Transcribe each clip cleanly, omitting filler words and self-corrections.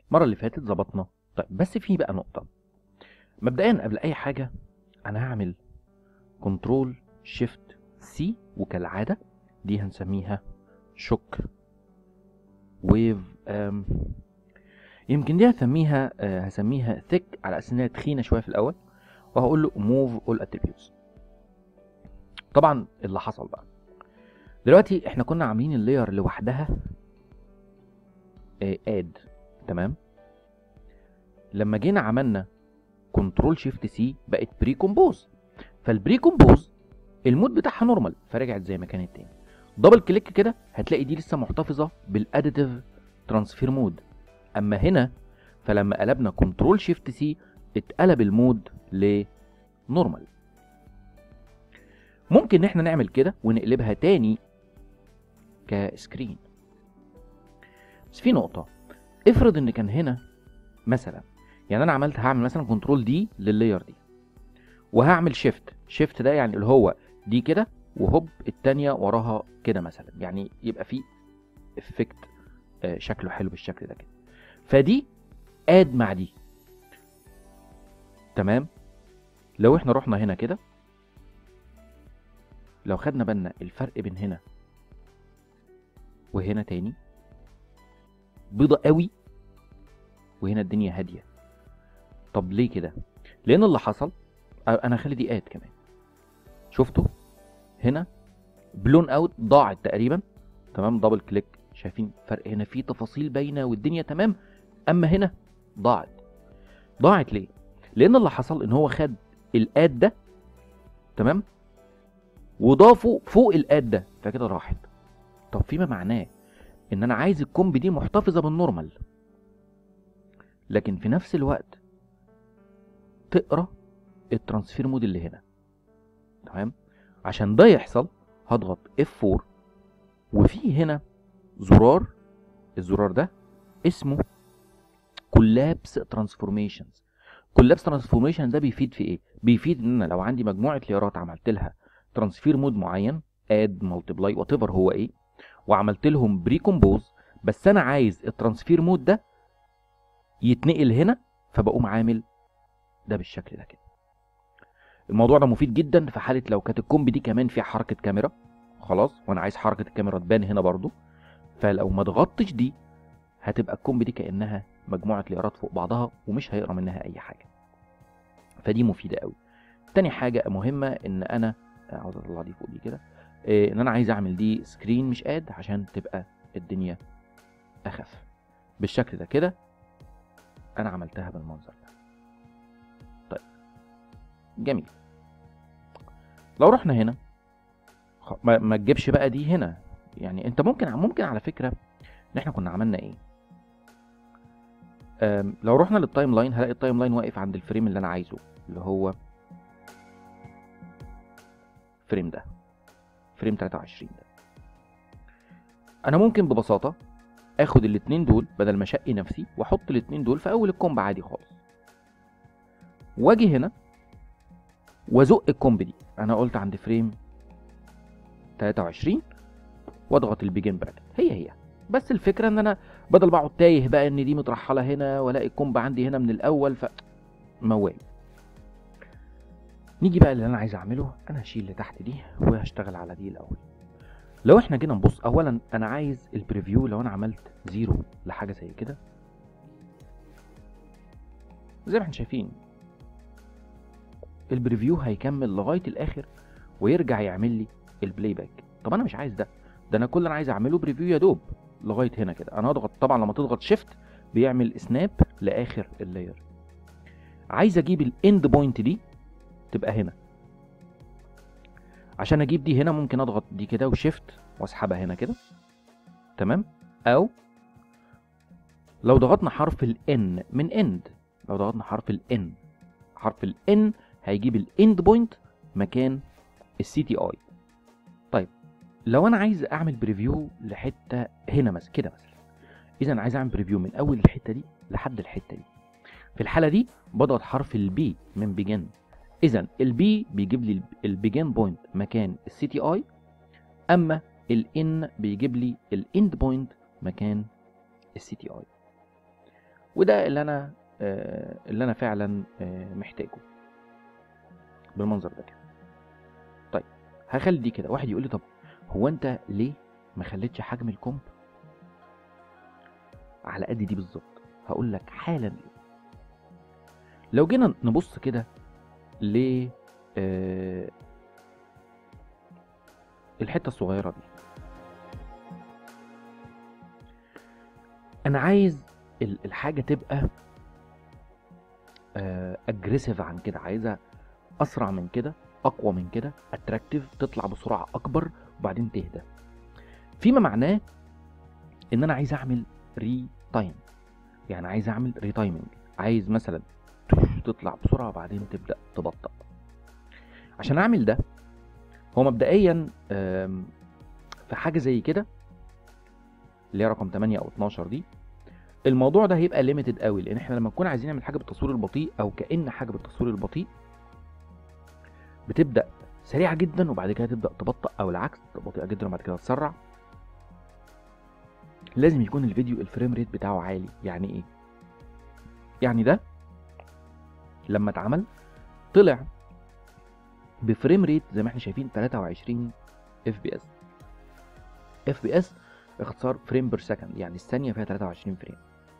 المره اللي فاتت ظبطنا. طيب بس في بقى نقطه مبدئيا قبل اي حاجه، انا هعمل كنترول شيفت سي، وكالعاده دي هنسميها شوك ويف. يمكن دي هسميها ثيك على اساس انها تخينه شويه في الاول، وهقول له موف اول اتريبيوتس. طبعا اللي حصل بقى دلوقتي، احنا كنا عاملين اللاير لوحدها اد، تمام. لما جينا عملنا كنترول شيفت سي بقت بري كومبوز، فالبري كومبوز المود بتاعها نورمال فرجعت زي ما كانت تاني. دبل كليك كده هتلاقي دي لسه محتفظه بالاديتيف ترانسفير مود. اما هنا فلما قلبنا كنترول شيفت سي اتقلب المود لنورمال. ممكن ان احنا نعمل كده ونقلبها تاني كسكرين، بس في نقطه. افرض ان كان هنا مثلا، يعني انا هعمل مثلا كنترول دي لللاير دي، وهعمل شيفت ده يعني اللي هو دي كده وهوب التانية وراها كده مثلا، يعني يبقى في افكت شكله حلو بالشكل ده كده. فدي اد مع دي، تمام. لو احنا رحنا هنا كده، لو خدنا بالنا الفرق بين هنا وهنا تاني بيضة قوي، وهنا الدنيا هادية. طب ليه كده؟ لان اللي حصل، انا هخلي دي اد كمان، شفتوا هنا بلون اوت ضاعت تقريبا، تمام. دبل كليك شايفين فرق هنا، في تفاصيل باينه والدنيا تمام. اما هنا ضاعت ليه؟ لان اللي حصل ان هو خد الاد ده، تمام، وضافه فوق الاد ده، فكده راحت. طب فيما معناه ان انا عايز الكومب دي محتفظه بالنورمال، لكن في نفس الوقت تقرا الترانسفير مود اللي هنا، تمام. عشان ده يحصل هضغط F4، وفي هنا الزرار ده اسمه كولابس ترانسفورميشنز. كولابس ترانسفورميشن ده بيفيد في ايه؟ بيفيد ان انا لو عندي مجموعه ليرات عملت لها ترانسفير مود معين، اد مالتيبلاي وات ايفر هو ايه، وعملت لهم بري كومبوز، بس انا عايز الترانسفير مود ده يتنقل هنا، فبقوم عامل ده بالشكل ده كده. الموضوع ده مفيد جدا في حاله لو كانت الكومب دي كمان فيها حركه كاميرا، خلاص، وانا عايز حركه الكاميرا تبان هنا برضو، فلو ما ضغطتش دي هتبقى الكومب دي كانها مجموعه ليرات فوق بعضها ومش هيقرا منها اي حاجه. فدي مفيده قوي. تاني حاجه مهمه ان انا عاوز اطلع دي فوق دي كده، ان انا عايز اعمل دي سكرين مش اد عشان تبقى الدنيا اخف بالشكل ده كده. انا عملتها بالمنظر ده. طيب جميل. لو رحنا هنا ما تجيبش بقى دي هنا، يعني انت ممكن على فكره ان احنا كنا عملنا ايه. لو رحنا للتايم لاين هلاقي التايم لاين واقف عند الفريم اللي انا عايزه، اللي هو فريم ده، فريم 23 ده. انا ممكن ببساطه اخد الاتنين دول بدل ما اشقي نفسي واحط الاتنين دول في اول الكومب عادي خالص، واجي هنا وازق الكومب دي. انا قلت عند فريم 23 واضغط البيجن براكت، هي بس الفكره ان انا بدل بقعد تايه بقى ان دي مترحله هنا والاقي الكومب عندي هنا من الاول، موال. نيجي بقى اللي انا عايز اعمله، انا هشيل اللي تحت دي وهشتغل على دي الاول. لو احنا جينا نبص، اولا انا عايز البريفيو، لو انا عملت 0 لحاجه زي كده زي ما احنا شايفين البريفيو هيكمل لغايه الاخر ويرجع يعمل لي البلاي باك. طب انا مش عايز ده انا كل اللي انا عايز اعمله بريفيو يا دوب لغايه هنا كده. انا هضغط، طبعا لما تضغط شيفت بيعمل سناب لاخر اللاير. عايز اجيب الاند بوينت دي تبقى هنا. عشان اجيب دي هنا ممكن اضغط دي كده وشيفت واسحبها هنا كده، تمام. او لو ضغطنا حرف الان من اند، لو ضغطنا حرف الان هيجيب الاند بوينت مكان السي تي اي. طيب لو انا عايز اعمل بريفيو لحته هنا مثلا كده مثلا، اذا عايز اعمل بريفيو من اول الحته دي لحد الحته دي، في الحاله دي بضغط حرف البي من بيجن. اذا البي بيجيب لي البيجن بوينت مكان السي تي اي، اما الان بيجيب لي الاند بوينت مكان السي تي اي. وده اللي انا فعلا محتاجه بالمنظر ده كده. طيب هخلي دي كده. واحد يقول لي طب هو انت ليه ما خليتش حجم الكومب على قد دي بالظبط؟ هقول لك حالا ليه. لو جينا نبص كده ل الحته الصغيره دي، انا عايز الحاجه تبقى اجريسيف عن كده، عايزها اسرع من كده، اقوى من كده، اتراكتيف، تطلع بسرعه اكبر وبعدين تهدى. فيما معناه ان انا عايز اعمل ري تايم، يعني عايز اعمل ري تايمنج، عايز مثلا تطلع بسرعه وبعدين تبدا تبطأ. عشان اعمل ده هو مبدئيا في حاجه زي كده اللي هي رقم 8 او 12 دي، الموضوع ده هيبقى ليميتد قوي، لان احنا لما نكون عايزين نعمل حاجه بالتصوير البطيء او كأن حاجه بالتصوير البطيء بتبدا سريعه جدا وبعد كده تبدا تبطأ، او العكس بطيئه جدا وبعد كده تسرع. لازم يكون الفيديو الفريم ريت بتاعه عالي. يعني ايه؟ يعني ده لما اتعمل طلع بفريم ريت زي ما احنا شايفين 23 اف بي اس. اف بي اس اختصار فريم بير سكند، يعني الثانيه فيها 23 فريم.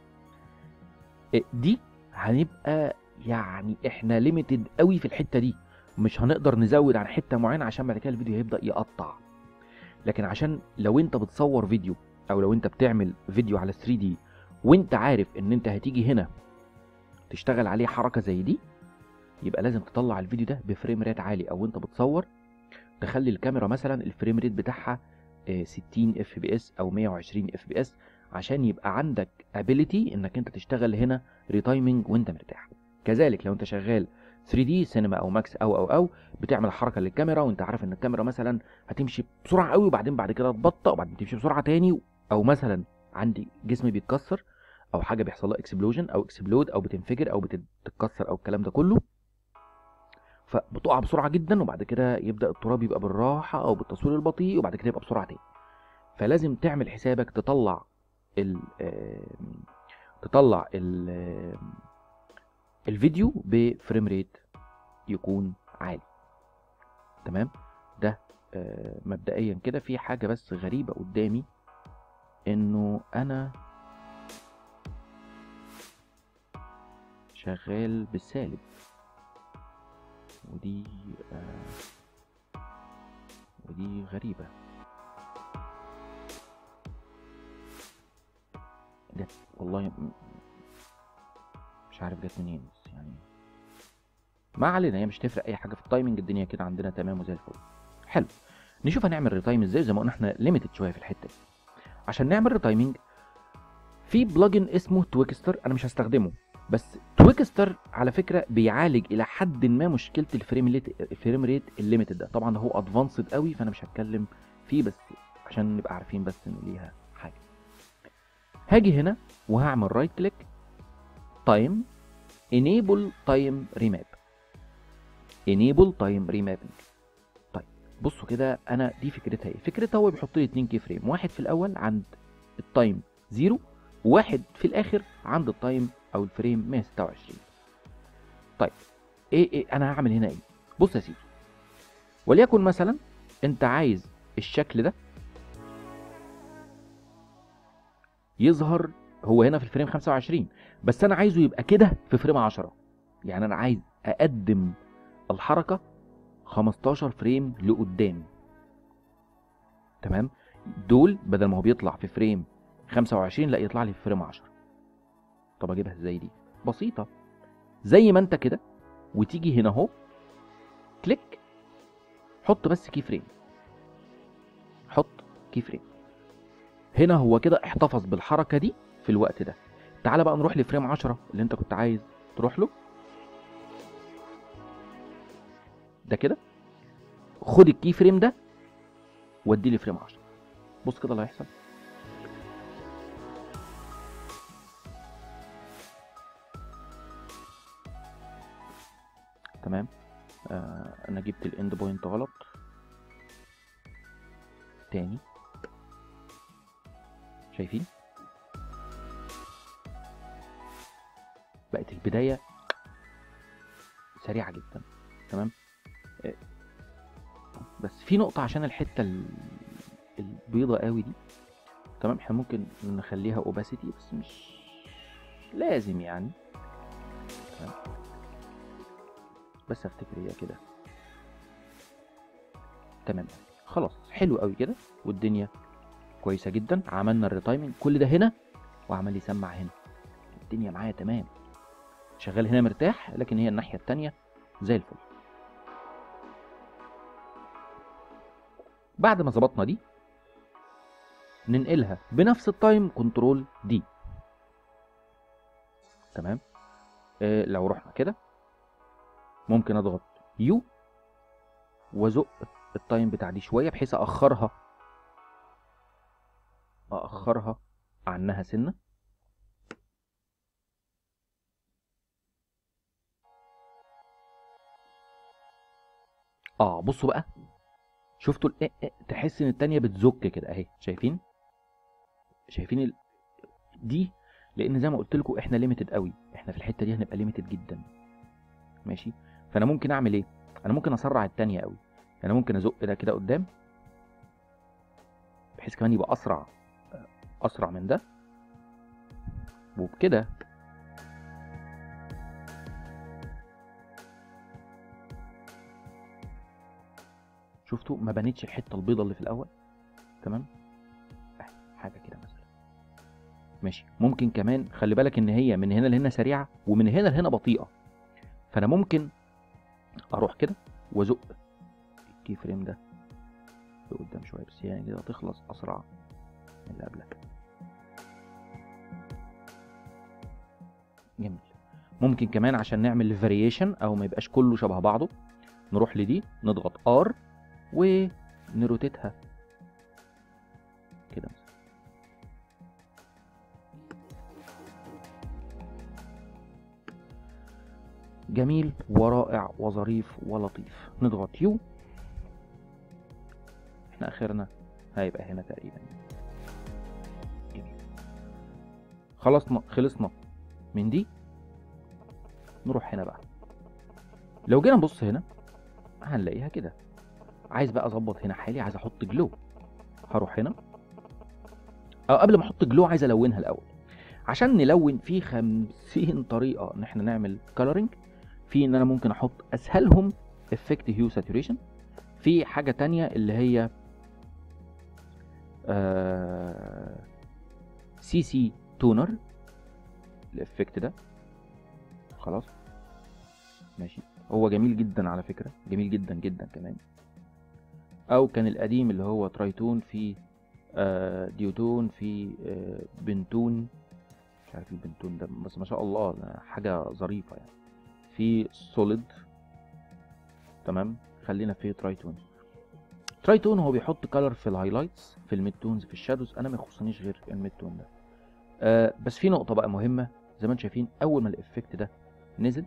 دي هنبقى يعني احنا ليميتد قوي في الحته دي، مش هنقدر نزود عن حته معينه عشان بعد كده الفيديو هيبدا يقطع. لكن عشان لو انت بتصور فيديو او لو انت بتعمل فيديو على 3 دي وانت عارف ان انت هتيجي هنا تشتغل عليه حركه زي دي، يبقى لازم تطلع الفيديو ده بفريم ريت عالي، او انت بتصور تخلي الكاميرا مثلا الفريم ريت بتاعها 60 اف بي اس او 120 اف بي اس، عشان يبقى عندك ابيليتي انك انت تشتغل هنا ريتايمنج وانت مرتاح. كذلك لو انت شغال 3 دي سينما او ماكس او بتعمل حركه للكاميرا وانت عارف ان الكاميرا مثلا هتمشي بسرعه قوي وبعدين بعد كده تبطأ وبعدين تمشي بسرعه تاني، او مثلا عندي جسمي بيتكسر او حاجه بيحصل لها اكسبلوجن او اكسبلود او بتنفجر او بتتكسر او الكلام ده كله، فبتقع بسرعه جدا وبعد كده يبدا التراب يبقى بالراحه او بالتصوير البطيء وبعد كده يبقى بسرعه تاني. فلازم تعمل حسابك تطلع الفيديو بفريم ريت يكون عالي. تمام؟ ده مبدئيا كده. في حاجه بس غريبه قدامي، انه انا شغال بالسالب، ودي غريبة. جت والله مش عارف جت منين، بس يعني ما علينا، هي مش تفرق اي حاجة في التايمنج، الدنيا كده عندنا تمام وزي الفل. حلو، نشوف هنعمل ريتايم ازاي. زي ما قلنا احنا ليميتد شوية في الحتة دي. عشان نعمل ريتايمنج في بلجن اسمه تويكستر، انا مش هستخدمه، بس تويكستر على فكره بيعالج الى حد ما مشكله الفريم ريت الليميتد ده. طبعا هو ادفانسد قوي فانا مش هتكلم فيه، بس عشان نبقى عارفين بس ان ليها حاجه. هاجي هنا وهعمل رايت كليك تايم انيبل تايم ريماب. انيبل تايم ريمابنج. طيب بصوا كده، انا دي فكرتها ايه؟ فكرتها هو بيحط لي 2 كي فريم، واحد في الاول عند التايم 0 وواحد في الاخر عند التايم او الفريم 126. طيب ايه انا هعمل هنا ايه؟ بص يا سيدي، وليكن مثلا انت عايز الشكل ده يظهر هو هنا في الفريم 25، بس انا عايزه يبقى كده في فريم 10. يعني انا عايز اقدم الحركه 15 فريم لقدام. تمام؟ دول بدل ما هو بيطلع في فريم 25 لا يطلع لي في فريم 10. طب اجيبها ازاي دي؟ بسيطه، زي ما انت كده وتيجي هنا اهو كليك، حط بس كي فريم، حط كي فريم هنا. هو كده احتفظ بالحركه دي في الوقت ده. تعال بقى نروح لفريم 10 اللي انت كنت عايز تروح له ده كده. خد الكي فريم ده وديه لفريم 10. بص كده اللي هيحصل. تمام؟ انا جبت الاند بوينت غلط تاني. شايفين؟ بقت البدايه سريعه جدا. تمام. بس في نقطه عشان الحته البيضه قوي دي، تمام، احنا ممكن نخليها اوباسيتي بس مش لازم يعني. تمام. بس افتكر هي كده تمام. خلاص حلو قوي كده، والدنيا كويسه جدا. عملنا الريتايمنج كل ده هنا، وعمل يسمع هنا، الدنيا معايا تمام، شغال هنا مرتاح، لكن هي الناحيه التانيه زي الفل. بعد ما ظبطنا دي ننقلها بنفس التايم كنترول دي. تمام. لو رحنا كده ممكن اضغط يو وازق التايم بتاع دي شويه بحيث اخرها عنها سنه. بصوا بقى، شفتوا تحس ان التانية بتزك كده اهي، شايفين دي، لان زي ما قلت لكم احنا ليميتد قوي، احنا في الحته دي هنبقى ليميتد جدا. ماشي. فانا ممكن اعمل ايه؟ انا ممكن اسرع التانية قوي، انا ممكن ازق ده كده قدام بحيث كمان يبقى اسرع من ده، وبكده شفتوا ما بنتش الحته البيضه اللي في الاول. تمام. حاجه كده مثلا. ماشي. ممكن كمان خلي بالك ان هي من هنا لهنا سريعه ومن هنا لهنا بطيئه، فانا ممكن اروح كده وازق الكي فريم ده لقدام شويه، بس يعني كده هتخلص اسرع من اللي قبلها. جميل. ممكن كمان عشان نعمل فاريشن او ما يبقاش كله شبه بعضه، نروح لدي نضغط ار ونروتيتها كده مثلا. جميل ورائع وظريف ولطيف. نضغط يو، احنا اخرنا هيبقى هنا تقريبا. جميل. خلصنا من دي. نروح هنا بقى، لو جينا نبص هنا هنلاقيها كده. عايز بقى اظبط هنا حالي، عايز احط جلو، هروح هنا. قبل ما احط جلو عايز الونها الاول. عشان نلون في 50 طريقه ان احنا نعمل كولرنج. في ان انا ممكن احط اسهلهم افكت هيو ساتوريشن، في حاجه تانية اللي هي سي سي تونر الافكت ده. خلاص ماشي. هو جميل جدا على فكره، جميل جدا جدا كمان. او كان القديم اللي هو ترايتون، في ديوتون، في بنتون، مش عارف البنتون ده بس ما شاء الله حاجه ظريفه يعني. في سوليد. تمام. خلينا في ترايتون هو بيحط كلر في الهايلايتس، في الميد تونز، في الشادوز. انا ما يخصنيش غير الميد تون ده. بس في نقطه بقى مهمه، زي ما انتم شايفين اول ما الافكت ده نزل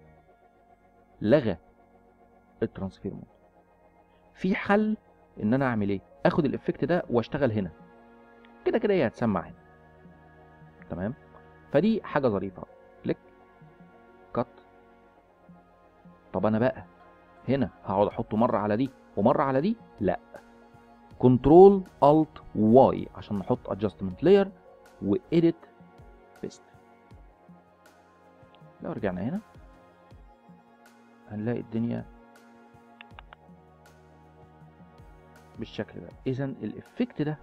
لغى الترانسفير مود. في حل ان انا اعمل ايه؟ اخد الافكت ده واشتغل هنا كده كده، هي هتسمع هنا. تمام. فدي حاجه ظريفه. كليك كات. طب انا بقى هنا هقعد احطه مره على دي ومره على دي؟ لا، كنترول الت واي عشان نحط ادجستمنت لاير وإيديت بيست. لو رجعنا هنا هنلاقي الدنيا بالشكل ده. اذا الافكت ده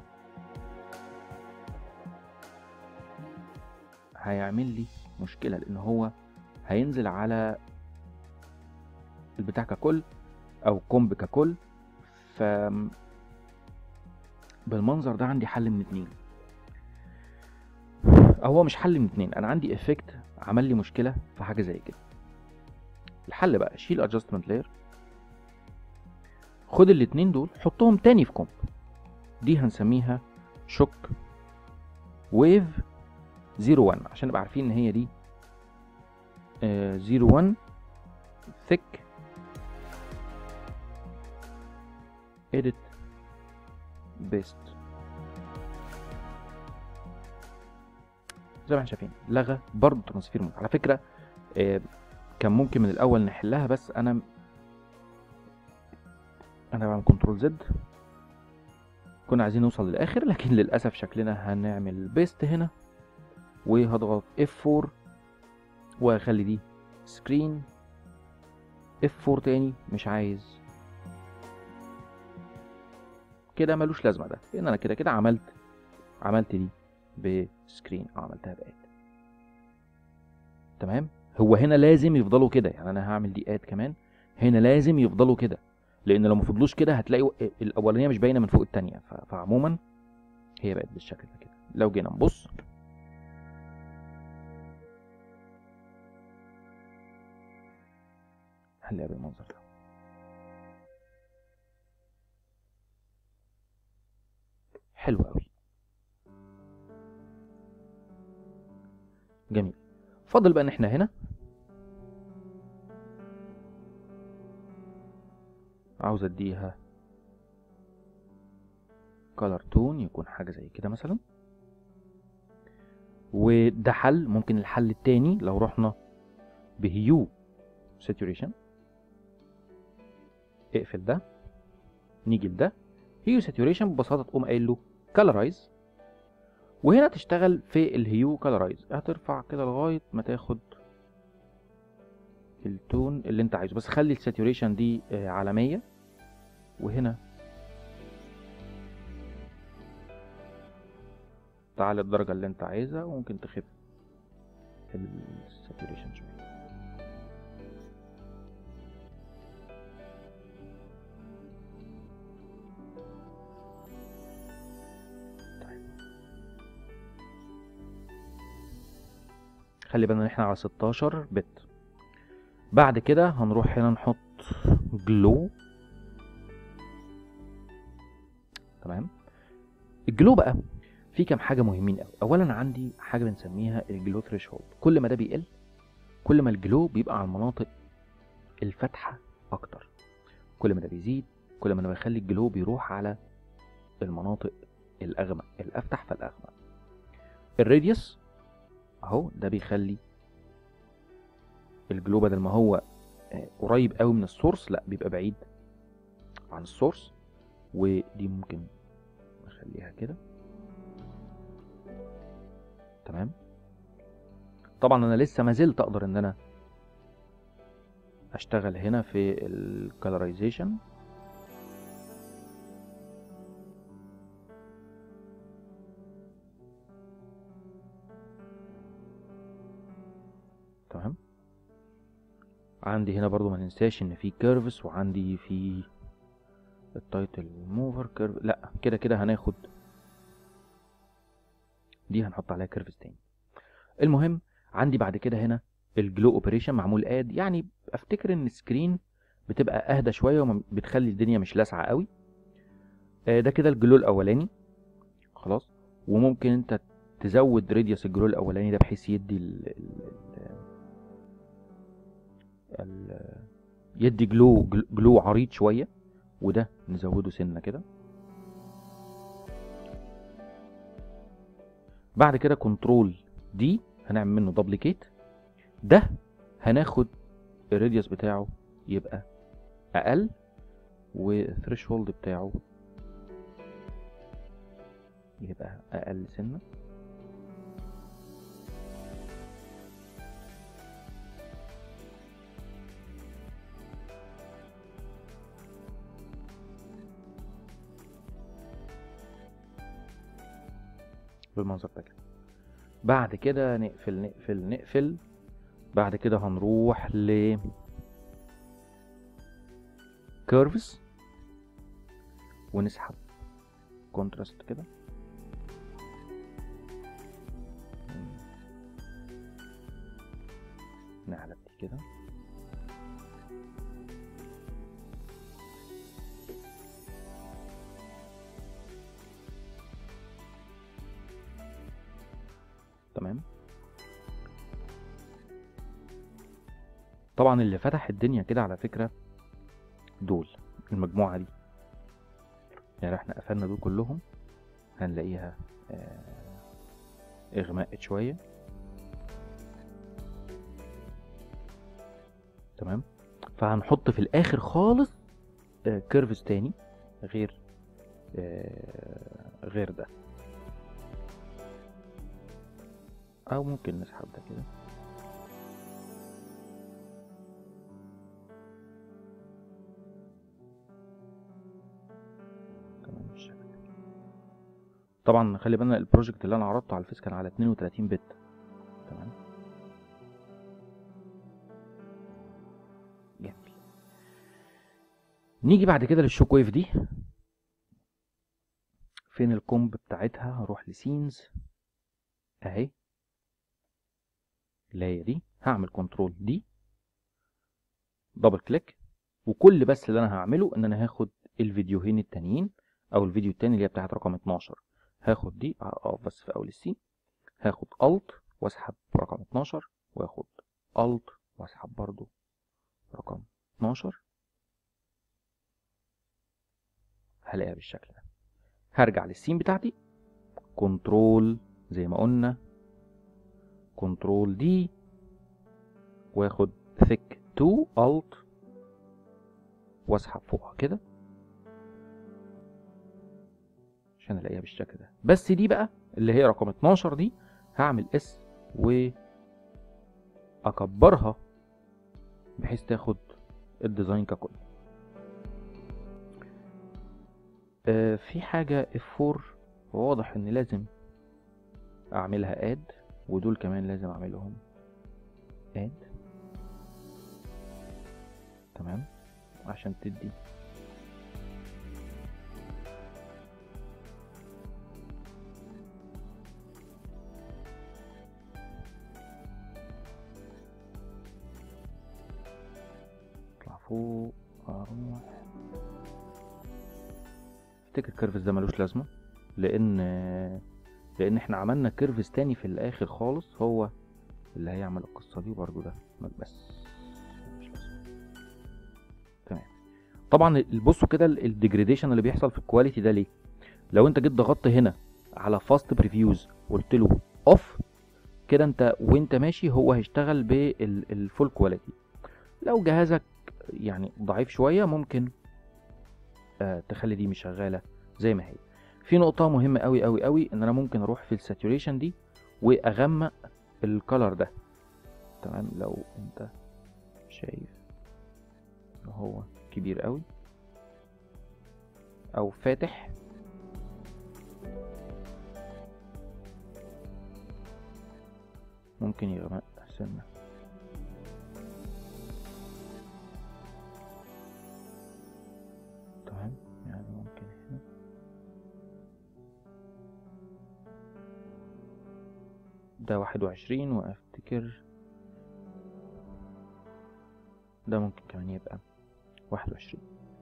هيعمل لي مشكله، لان هو هينزل على البتاع ككل او كومب ككل. ف بالمنظر ده عندي حل من اتنين، هو مش حل من اتنين، انا عندي افكت عمل لي مشكله في حاجه زي كده. الحل بقى شيل ادجستمنت لاير، خد الاتنين دول حطهم تاني في كومب. دي هنسميها شوك ويف 01 عشان نبقى عارفين ان هي دي 01 ثيك edit best. زي ما احنا شايفين لغى برضه ترانسفير مود. على فكره كان ممكن من الاول نحلها، بس انا بعمل كنترول زد، كنا عايزين نوصل للاخر، لكن للاسف شكلنا هنعمل بيست هنا وهضغط F4 واخلي دي سكرين، F4 تاني، مش عايز كده، ملوش لازمه ده، لان انا كده عملت دي بسكرين او عملتها باد. تمام. هو هنا لازم يفضلوا كده، يعني انا هعمل دي اد كمان، هنا لازم يفضلوا كده، لان لو ما فضلوش كده هتلاقي الاولانيه مش باينه من فوق الثانيه، فعموما هي بقت بالشكل ده كده. لو جينا نبص هنلاقيها بالمنظر ده. حلو قوي، جميل. فاضل بقى ان احنا هنا عاوز اديها كولر تون يكون حاجه زي كده مثلا، وده حل. ممكن الحل التاني لو رحنا بهيو ساتوريشن، اقفل ده، نيجي لده هيو ساتوريشن، ببساطه تقوم قايل له كالرايز، وهنا تشتغل في الهيو كالرايز، هترفع كده لغايه ما تاخد التون اللي انت عايزه، بس خلي الساتوريشن دي على 100، وهنا تعالى الدرجه اللي انت عايزها، وممكن تخف الساتوريشن شويه. خلي بالنا ان احنا على 16 بت. بعد كده هنروح هنا نحط جلو. تمام. الجلو بقى في كام حاجه مهمين قوي. اولا عندي حاجه بنسميها الجلو ثريشولد، كل ما ده بيقل كل ما الجلو بيبقى على المناطق الفاتحه اكتر، كل ما ده بيزيد كل ما انا بخلي الجلو بيروح على المناطق الاغمق، الافتح فالاغمق. الراديوس اهو ده بيخلي الجلو بدل ما هو قريب قوي من السورس، لا بيبقى بعيد عن السورس، ودي ممكن نخليها كده. تمام. طبعا انا لسه ما زلت اقدر ان انا اشتغل هنا في الكالرايزيشن. تمام. عندي هنا برضو ما ننساش ان في كيرفز، وعندي في التايتل موفر كيرف، لا كده كده هناخد دي هنحط عليها كيرفز تاني. المهم عندي بعد كده هنا الجلو اوبريشن معمول اد، يعني افتكر ان السكرين بتبقى اهدى شويه وبتخلي الدنيا مش لاسعه قوي. ده كده الجلو الاولاني خلاص. وممكن انت تزود راديوس الجلو الاولاني ده بحيث يدي يدي جلو عريض شويه، وده نزوده سنه كده. بعد كده كنترول دي هنعمل منه دوبليكيت، ده هناخد الراديوس بتاعه يبقى اقل، والثريشولد بتاعه يبقى اقل سنه. بالمنظر ده كده. بعد كده نقفل. بعد كده هنروح ل كيرفز ونسحب كونتراست كده. نعلى دي كده. تمام. طبعا اللي فتح الدنيا كده على فكرة دول المجموعة دي، يعني احنا قفلنا دول كلهم هنلاقيها اغمقت شوية. تمام. فهنحط في الاخر خالص كيرفز تاني غير ده، او ممكن نسحب ده كده. تمام بالشكل ده. طبعا خلي بالنا البروجكت اللي انا عرضته على الفيس كان على 32 بت. تمام جميل. نيجي بعد كده للشوك ويف دي. فين الكومب بتاعتها؟ هروح لسينز اهي، اللي هي دي. هعمل كنترول دي، دبل كليك، وكل بس اللي انا هعمله ان انا هاخد الفيديوهين التانيين، او الفيديو التاني اللي هي بتاعت رقم 12. هاخد دي اقف بس في اول السين، هاخد الت واسحب رقم 12، واخد الت واسحب برضو رقم 12، هلاقيها بالشكل ده. هرجع للسين بتاعتي، كنترول زي ما قلنا، كنترول دي، واخد ثيك 2 الت واسحب فوقها كده عشان الاقيها بالشكل ده. بس دي بقى اللي هي رقم 12 دي هعمل اس واكبرها بحيث تاخد الديزاين ككل. في حاجة F4 واضح ان لازم اعملها اد، ودول كمان لازم اعملهم اد. تمام عشان تدي اطلع فوق اروح. افتكر الكيرفز ده ملوش لازمة، لان احنا عملنا كيرفز تاني في الاخر خالص هو اللي هيعمل القصة دي، وبرده ده بس مش لازمة. تمام. طبعا بصوا كده الديجريديشن اللي بيحصل في الكواليتي ده ليه؟ لو انت جيت ضغطت هنا على فاست بريفيوز قلت له اوف كده، انت وانت ماشي هو هيشتغل بالفول كواليتي. لو جهازك يعني ضعيف شويه ممكن تخلي دي مش شغاله زي ما هي. في نقطه مهمه قوي قوي قوي، ان انا ممكن اروح في الساتوريشن دي واغمق الكلر ده. تمام لو انت شايف ان هو كبير قوي او فاتح، ممكن يغمق سنة. تمام يعني ممكن هنا ده 21، وافتكر ده ممكن كمان يبقى 21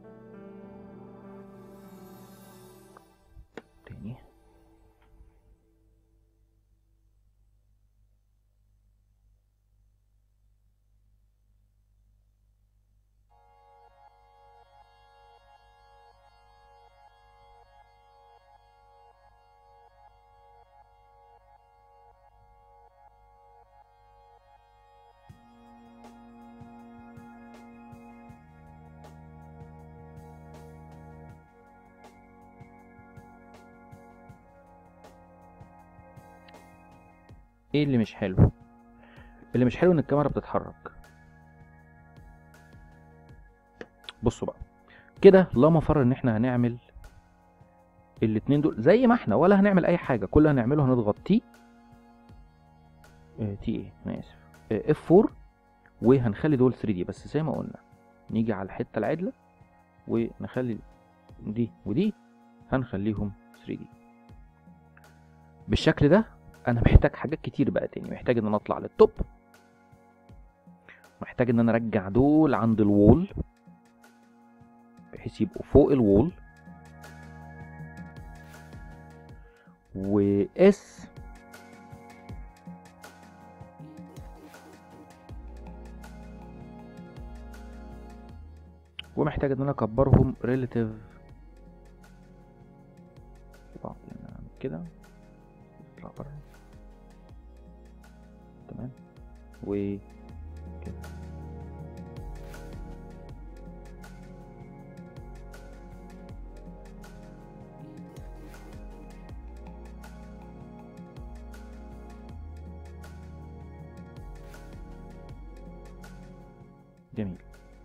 تاني. ايه اللي مش حلو؟ اللي مش حلو ان الكاميرا بتتحرك. بصوا بقى كده، لا مفر ان احنا هنعمل الاتنين دول زي ما احنا، ولا هنعمل اي حاجه. كل اللي هنعمله هنضغط تي ايه انا اسف F4 وهنخلي دول 3 دي بس زي ما قلنا. نيجي على الحته العدله ونخلي دي ودي هنخليهم 3 دي بالشكل ده. انا محتاج حاجات كتير بقى تاني. محتاج ان انا اطلع للتوب، محتاج ان انا ارجع دول عند الوول بحيث يبقوا فوق الوول، واس ومحتاج ان انا اكبرهم ريلاتيف بعض. يعني اعمل كده اطلع بره. تمام وكده جميل.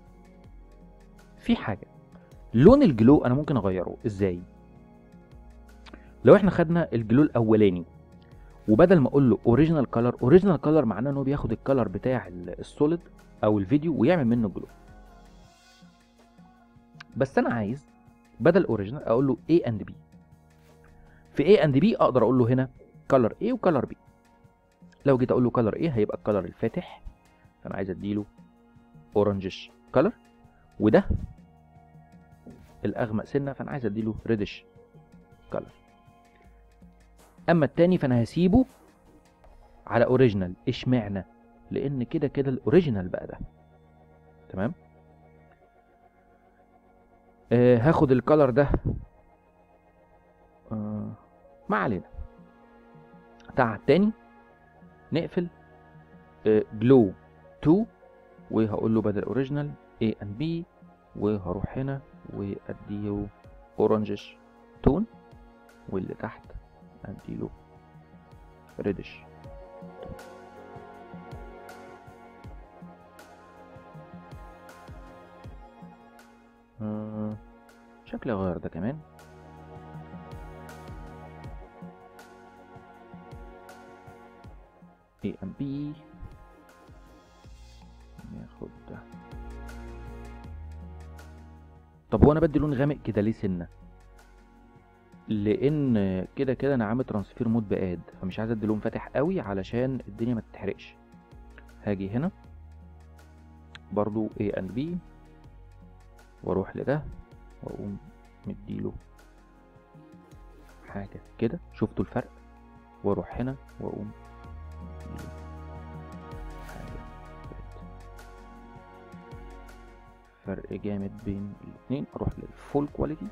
في حاجه، لون الجلو انا ممكن اغيره ازاي؟ لو احنا خدنا الجلو الاولاني وبدل ما اقول له اوريجينال كلر، اوريجينال كلر معناه ان هو بياخد الكلر بتاع السوليد او الفيديو ويعمل منه جلو. بس انا عايز بدل اوريجينال اقول له A and B. في A and B اقدر اقول له هنا كلر A وكلر B. لو جيت اقول له كلر A هيبقى الكلر الفاتح، فانا عايز اديله اورنجش كلر، وده الاغمق سنه فانا عايز اديله ريدش كلر. اما التاني فانا هسيبه على اوريجينال. اشمعنى؟ لان كده كده الاوريجينال بقى ده تمام. هاخد الكلر ده ما علينا. بتاع التاني نقفل جلو 2 وهقول له بدل اوريجينال A and B، وهروح هنا واديه اورنجش تون، واللي تحت اديله ريدش تون. شكلي اغير ده كمان. A and B ناخد ده. طب هو انا بدي لون غامق كده ليه سنه؟ لان كده كده انا عامل ترانسفير مود باد، فمش عايز ادي لون فاتح قوي علشان الدنيا ما تتحرقش. هاجي هنا برضو A and B واروح لده واقوم مديله حاجه كده. شفتوا الفرق؟ واروح هنا واقوم مديله حاجه. فرق جامد بين الاثنين. اروح للفول كواليتي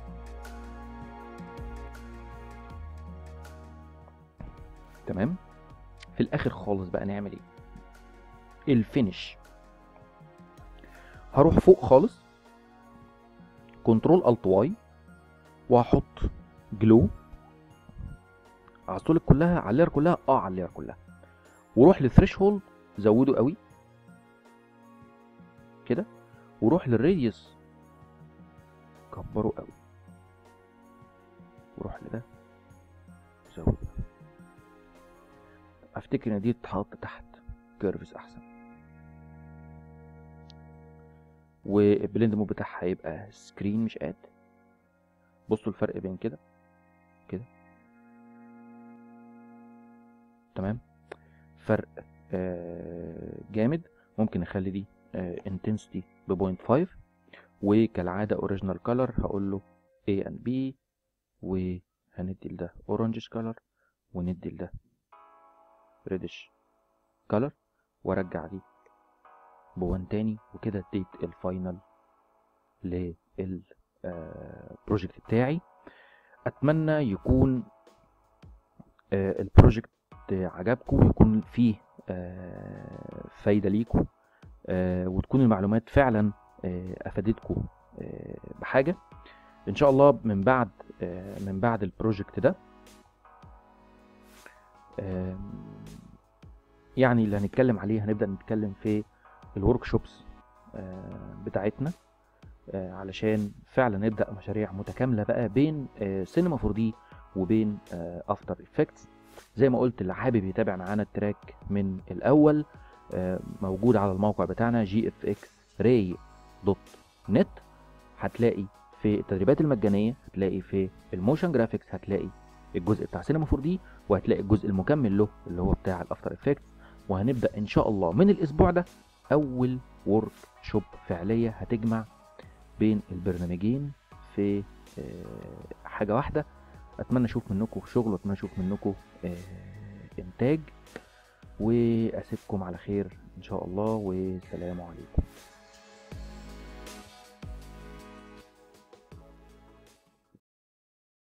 تمام. في الاخر خالص بقى نعمل ايه؟ الفينش. هروح فوق خالص كنترول الت واي وهحط جلو على السوليد كلها، على اللير كلها، على اللير كلها، وروح للثريشولد زوده قوي كده، وروح للراديوس كبره قوي، وروح لده زوده. افتكر ان دي تتحط تحت كيرفز احسن، والبلند مود بتاعها هيبقى سكرين مش اد. بصوا الفرق بين كده كده تمام. فرق جامد. ممكن نخلي دي انتنسيتي ب 0.5، وكالعاده اوريجينال كلر هقول له A and B، وهندي لده اورنجش كلر وندي لده ريدش كلر، وارجع دي ب1 تاني. وكده اديت الفاينل للبروجكت بتاعي. اتمنى يكون البروجكت عجبكم ويكون فيه فايدة ليكم، وتكون المعلومات فعلا افادتكم بحاجة ان شاء الله. من بعد البروجكت ده يعني اللي هنتكلم عليه، هنبدأ نتكلم في الورك شوبس بتاعتنا علشان فعلا نبدأ مشاريع متكاملة بقى بين سينما 4D وبين افتر افكتس. زي ما قلت، اللي حابب يتابع معانا التراك من الاول موجود على الموقع بتاعنا gfxacademy.tv. هتلاقي في التدريبات المجانية، هتلاقي في الموشن جرافيكس، هتلاقي الجزء بتاع سينما 4D، وهتلاقي الجزء المكمل له اللي هو بتاع الافتر افكتس. وهنبدأ ان شاء الله من الاسبوع ده اول ورك شوب فعلية هتجمع بين البرنامجين في حاجة واحدة. اتمنى اشوف منكم شغل، واتمنى اشوف منكم انتاج، واسيبكم على خير ان شاء الله، والسلام عليكم.